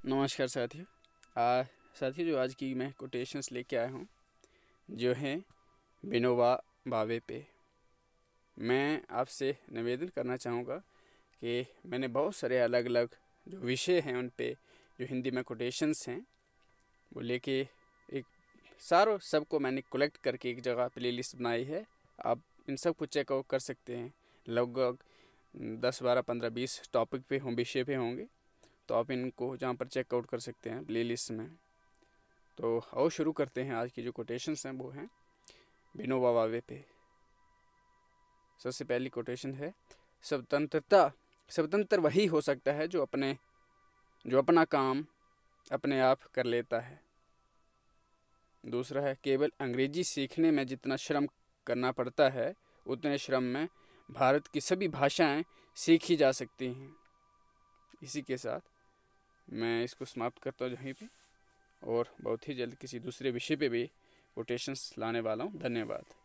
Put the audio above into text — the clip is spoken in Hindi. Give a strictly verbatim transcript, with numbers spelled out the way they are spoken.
नमस्कार साथियों। आ साथियों जो आज की मैं कोटेशंस लेके आया हूँ जो हैं विनोबा भावे पे। मैं आपसे निवेदन करना चाहूँगा कि मैंने बहुत सारे अलग अलग जो विषय हैं उन पे जो हिंदी में कोटेशंस हैं वो लेके एक सारों सबको मैंने कलेक्ट करके एक जगह प्लेलिस्ट बनाई है। आप इन सब को चेकआउट कर सकते हैं। लगभग दस बारह पंद्रह बीस टॉपिक पे हों विषय पे होंगे, तो आप इनको जहाँ पर चेकआउट कर सकते हैं प्लेलिस्ट में। तो आओ शुरू करते हैं। आज की जो कोटेशंस हैं वो हैं विनोबा भावे पे। सबसे पहली कोटेशन है, स्वतंत्रता स्वतंत्र वही हो सकता है जो अपने जो अपना काम अपने आप कर लेता है। दूसरा है, केवल अंग्रेजी सीखने में जितना श्रम करना पड़ता है उतने श्रम में भारत की सभी भाषाएं सीखी जा सकती हैं। इसी के साथ मैं इसको समाप्त करता हूँ यहीं पे, और बहुत ही जल्द किसी दूसरे विषय पे भी कोटेशंस लाने वाला हूँ। धन्यवाद।